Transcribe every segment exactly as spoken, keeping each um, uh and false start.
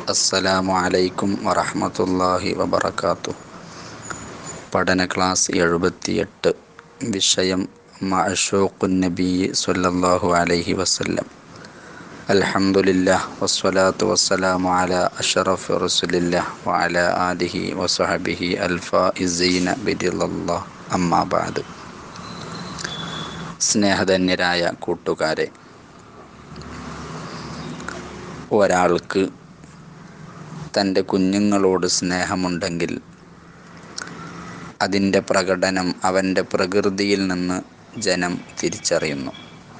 അസ്സലാമു അലൈക്കും വറഹ്മത്തുള്ളാഹി വബറകാതുഹു. പഠന ക്ലാസ് എഴുപത്തിയെട്ട്. വിഷയം മഅ്ശൂഖുൻ നബി സ്വല്ലല്ലാഹു അലൈഹി വസല്ലം. അൽഹംദുലില്ലാഹ് വസ്സലാത്തു വസ്സലാമു അലാ അഷ്റഫി റസൂലില്ലാഹ് വഅലാ ആലിഹി വസഹബിഹി അൽഫായിസീന ബിറിളല്ലാഹ്. അമ്മാ ബഅദ്. സ്നേഹധന്യരായ കൂട്ടുകാരെ, ഒരാൾക്ക് തൻ്റെ കുഞ്ഞുങ്ങളോട് സ്നേഹമുണ്ടെങ്കിൽ അതിൻ്റെ പ്രകടനം അവൻ്റെ പ്രകൃതിയിൽ നിന്ന് ജനം തിരിച്ചറിയുന്നു.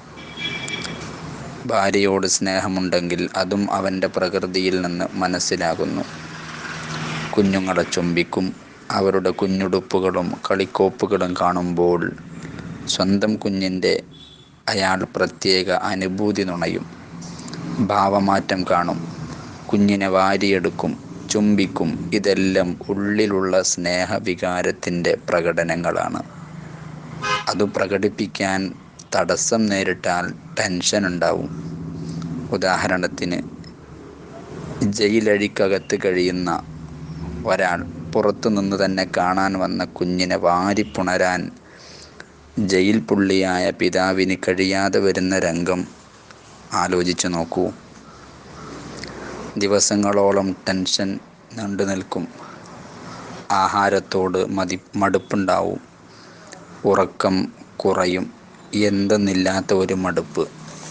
ഭാര്യയോട് സ്നേഹമുണ്ടെങ്കിൽ അതും അവൻ്റെ പ്രകൃതിയിൽ നിന്ന് മനസ്സിലാകുന്നു. കുഞ്ഞുങ്ങളെ ചുംബിക്കും. അവരുടെ കുഞ്ഞുടുപ്പുകളും കളിക്കോപ്പുകളും കാണുമ്പോൾ സ്വന്തം കുഞ്ഞിൻ്റെ അയാൾ പ്രത്യേക അനുഭൂതി നുണയും. ഭാവമാറ്റം കാണും. കുഞ്ഞിനെ വാരിയെടുക്കും, ചുംബിക്കും. ഇതെല്ലാം ഉള്ളിലുള്ള സ്നേഹവികാരത്തിൻ്റെ പ്രകടനങ്ങളാണ്. അത് പ്രകടിപ്പിക്കാൻ തടസ്സം നേരിട്ടാൽ ടെൻഷൻ ഉണ്ടാവും. ഉദാഹരണത്തിന്, ജയിലഴിക്കകത്ത് കഴിയുന്ന ഒരാൾ പുറത്തുനിന്ന് തന്നെ കാണാൻ വന്ന കുഞ്ഞിനെ വാരിപ്പുണരാൻ ജയിൽ പുള്ളിയായ പിതാവിന് കഴിയാതെ വരുന്ന രംഗം ആലോചിച്ചു നോക്കൂ. ദിവസങ്ങളോളം ടെൻഷൻ നീണ്ടു നിൽക്കും. ആഹാരത്തോട് മതി മടുപ്പുണ്ടാവും. ഉറക്കം കുറയും. എന്തെന്നില്ലാത്ത ഒരു മടുപ്പ്.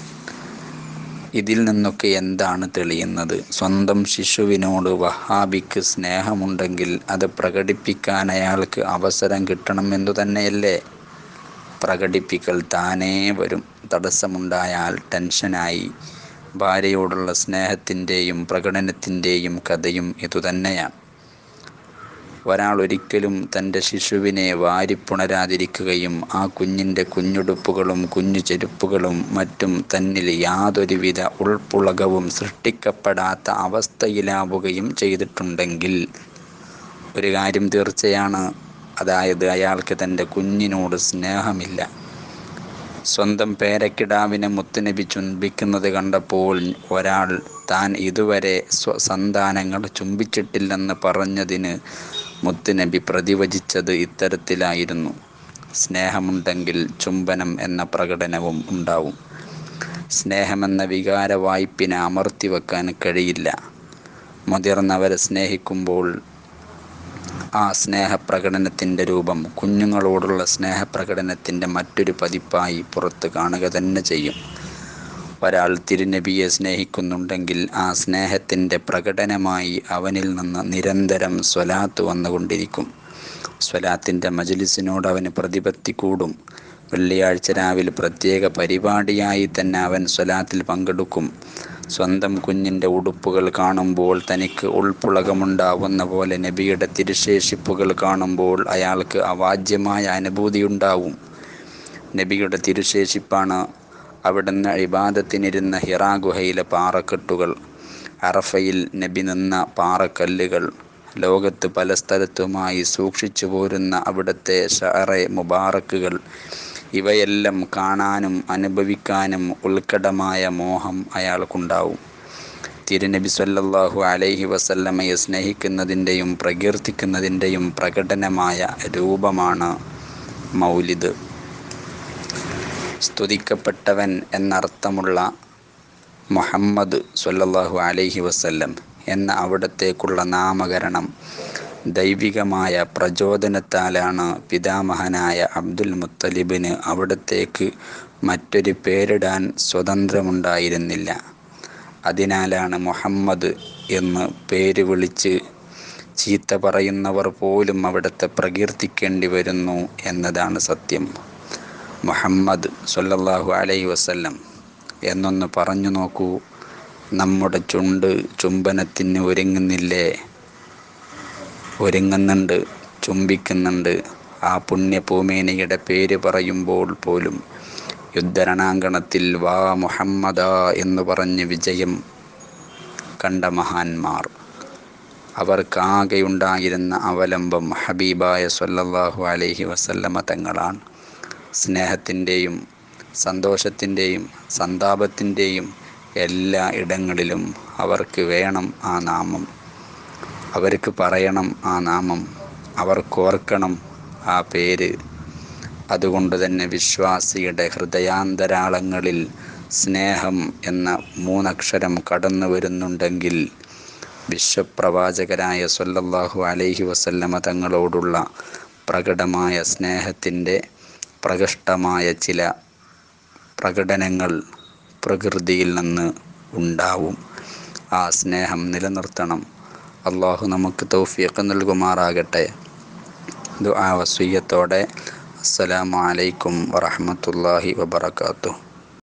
ഇതിൽ നിന്നൊക്കെ എന്താണ് തെളിയുന്നത്? സ്വന്തം ശിശുവിനോട് വഹാബിക്ക് സ്നേഹമുണ്ടെങ്കിൽ അത് പ്രകടിപ്പിക്കാൻ അയാൾക്ക് അവസരം കിട്ടണമെന്നു തന്നെയല്ലേ? പ്രകടിപ്പിക്കൽ താനേ വരും. തടസ്സമുണ്ടായാൽ ടെൻഷനായി. ഭാര്യയോടുള്ള സ്നേഹത്തിൻ്റെയും പ്രകടനത്തിൻ്റെയും കഥയും ഇതുതന്നെയാണ്. ഒരാൾ ഒരിക്കലും തൻ്റെ ശിശുവിനെ വാരിപ്പുണരാതിരിക്കുകയും ആ കുഞ്ഞിൻ്റെ കുഞ്ഞുടുപ്പുകളും കുഞ്ഞു ചെരുപ്പുകളും മറ്റും തന്നിൽ യാതൊരുവിധ ഉൾപ്പുളകവും സൃഷ്ടിക്കപ്പെടാത്ത അവസ്ഥയിലാവുകയും ചെയ്തിട്ടുണ്ടെങ്കിൽ ഒരു കാര്യം തീർച്ചയാണ്, അതായത് അയാൾക്ക് തൻ്റെ കുഞ്ഞിനോട് സ്നേഹമില്ല. സ്വന്തം പേരക്കിടാവിനെ മുത്തുനബി ചുംബിക്കുന്നത് കണ്ടപ്പോൾ ഒരാൾ താൻ ഇതുവരെ സ്വസന്താനങ്ങൾ ചുംബിച്ചിട്ടില്ലെന്ന് പറഞ്ഞതിന് മുത്തുനബി പ്രതിവചിച്ചത് ഇത്തരത്തിലായിരുന്നു: സ്നേഹമുണ്ടെങ്കിൽ ചുംബനം എന്ന പ്രകടനവും ഉണ്ടാവും. സ്നേഹമെന്ന വികാര വായ്പിനെ അമർത്തിവെക്കാൻ കഴിയില്ല. മുതിർന്നവരെ സ്നേഹിക്കുമ്പോൾ ആ സ്നേഹപ്രകടനത്തിൻ്റെ രൂപം കുഞ്ഞുങ്ങളോടുള്ള സ്നേഹപ്രകടനത്തിൻ്റെ മറ്റൊരു പതിപ്പായി പുറത്ത് കാണുക തന്നെ ചെയ്യും. ഒരാൾ തിരുനബിയെ സ്നേഹിക്കുന്നുണ്ടെങ്കിൽ ആ സ്നേഹത്തിൻ്റെ പ്രകടനമായി അവനിൽ നിന്ന് നിരന്തരം സ്വലാത്ത് വന്നുകൊണ്ടിരിക്കും. സ്വലാത്തിൻ്റെ മജ്‌ലിസിനോട് അവന് പ്രതിപത്തി കൂടും. വെള്ളിയാഴ്ച രാവിലെ പ്രത്യേക പരിപാടിയായി തന്നെ അവൻ സ്വലാത്തിൽ പങ്കെടുക്കും. സ്വന്തം കുഞ്ഞിൻ്റെ ഉടുപ്പുകൾ കാണുമ്പോൾ തനിക്ക് ഉൾപ്പുളകമുണ്ടാവുന്ന പോലെ നബിയുടെ തിരുശേഷിപ്പുകൾ കാണുമ്പോൾ അയാൾക്ക് അവാച്യമായ അനുഭൂതിയുണ്ടാവും. നബിയുടെ തിരുശേഷിപ്പാണ് അവിടുന്ന് ഇബാദത്തിനിരുന്ന ഹിറാ ഗുഹയിലെ പാറക്കെട്ടുകൾ, അറഫയിൽ നബി നിന്ന പാറക്കല്ലുകൾ, ലോകത്ത് പല സ്ഥലത്തുമായി സൂക്ഷിച്ചു പോരുന്ന അവിടുത്തെ ഷഅറെ മുബാറക്കുകൾ. ഇവയെല്ലാം കാണാനും അനുഭവിക്കാനും ഉത്കടമായ മോഹം അയാൾക്കുണ്ടാവും. തിരുനബി സ്വല്ലല്ലാഹു അലൈഹി വസല്ലമയെ സ്നേഹിക്കുന്നതിൻ്റെയും പ്രകീർത്തിക്കുന്നതിൻ്റെയും പ്രകടനമായ രൂപമാണ് മൗലിദ്. സ്തുതിക്കപ്പെട്ടവൻ എന്നർത്ഥമുള്ള മുഹമ്മദ് സ്വല്ലല്ലാഹു അലൈഹി വസല്ലം എന്ന അവിടത്തേക്കുള്ള നാമകരണം ദൈവികമായ പ്രചോദനത്താലാണ് പിതാമഹനായ അബ്ദുൽ മുത്തലിബിന് അവിടത്തേക്ക് മറ്റൊരു പേരിടാൻ സ്വാതന്ത്ര്യമുണ്ടായിരുന്നില്ല. അതിനാലാണ് മുഹമ്മദ് എന്ന് പേര് വിളിച്ച് ചീത്ത പറയുന്നവർ പോലും അവിടത്തെ പ്രകീർത്തിക്കേണ്ടി വരുന്നു എന്നതാണ് സത്യം. മുഹമ്മദ് സ്വല്ലല്ലാഹു അലൈഹി വസല്ലം എന്നൊന്ന് പറഞ്ഞു നോക്കൂ. നമ്മുടെ ചുണ്ട് ചുംബനത്തിന് ഒരുങ്ങുന്നില്ലേ? ഒരുങ്ങുന്നുണ്ട്, ചുംബിക്കുന്നുണ്ട്. ആ പുണ്യഭൂമേനയുടെ പേര് പറയുമ്പോൾ പോലും യുദ്ധരണാങ്കണത്തിൽ വാ മുഹമ്മദാ എന്ന് പറഞ്ഞ് വിജയം കണ്ട മഹാന്മാർ. അവർക്കാകെയുണ്ടായിരുന്ന അവലംബം ഹബീബായ സ്വല്ലല്ലാഹു അലൈഹി വസല്ലമ തങ്ങളാണ്. സ്നേഹത്തിൻ്റെയും സന്തോഷത്തിൻ്റെയും സന്താപത്തിൻ്റെയും എല്ലാ ഇടങ്ങളിലും അവർക്ക് വേണം ആ നാമം, അവർക്ക് പറയണം ആ നാമം, അവർക്കോർക്കണം ആ പേര്. അതുകൊണ്ട് തന്നെ വിശ്വാസിയുടെ ഹൃദയാന്തരാളങ്ങളിൽ സ്നേഹം എന്ന മൂന്നക്ഷരം കടന്നു വരുന്നുണ്ടെങ്കിൽ വിശ്വപ്രവാചകരായ സ്വല്ലല്ലാഹു അലൈഹി വസല്ലമ തങ്ങളോടുള്ള പ്രകടമായ സ്നേഹത്തിൻ്റെ പ്രകൃഷ്ടമായ ചില പ്രകടനങ്ങൾ പ്രകൃതിയിൽ നിന്ന് ഉണ്ടാവും. ആ സ്നേഹം നിലനിർത്തണം. അള്ളാഹു നമുക്ക് തൗഫീഖ് നൽകുമാറാകട്ടെ. ദുആ വസിയ്യത്തോടെ അസ്സലാമു അലൈക്കും വറഹ്മത്തുള്ളാഹി വബറകാതുഹു.